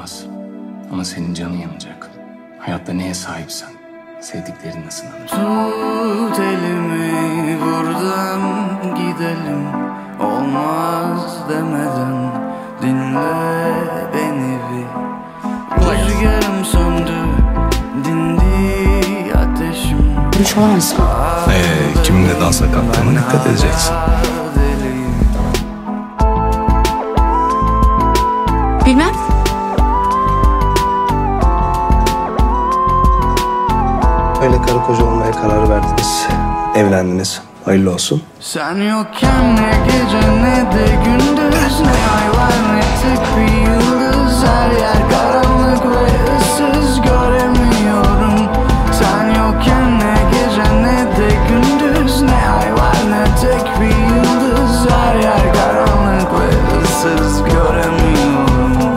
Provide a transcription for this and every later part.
olmaz. Ama senin canın yanacak. Hayatta neye sahipsen, sevdiklerin nasıl anlar? Tut elimi buradan gidelim. Olmaz demeden dinle beni bir. Rüzgarım söndü, dindi ateşim. Hiç olamazsın. Kiminle dansa kalktığına dikkat edeceksin. Bilmem. Öyle karı koca olmaya karar verdiniz. Evlendiniz. Hayırlı olsun. Sen yokken ne gece ne de gündüz, ne ay var ne tek bir yıldız. Her yer karanlık ve ıssız, göremiyorum. Sen yokken ne gece ne de gündüz, ne ay var ne tek bir yıldız. Her yer karanlık ve ıssız, göremiyorum.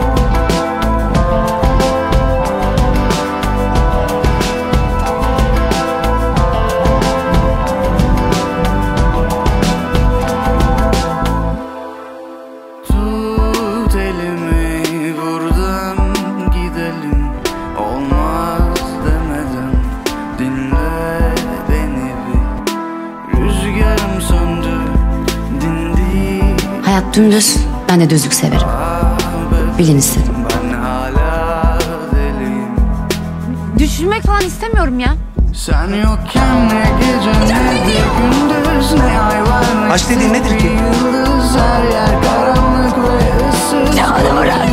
Tut elimi buradan gidelim. Olmaz demeden dinle beni bir. Rüzgarım söndü, dindi. Hayat dümdüz. Ben de düzlük severim. Bilin istedim. Ben hala deliyim. Düşünmek falan istemiyorum ya. Sen yokken ne gece ne de gündüz, ne ay var ne Aşk dediğin nedir tek ki? bir yıldız. Her yer karanlık ve ıssız.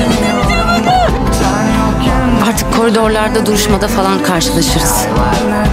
Sen yokken Artık koridorlarda duruşmada falan karşılaşırız. ne var ne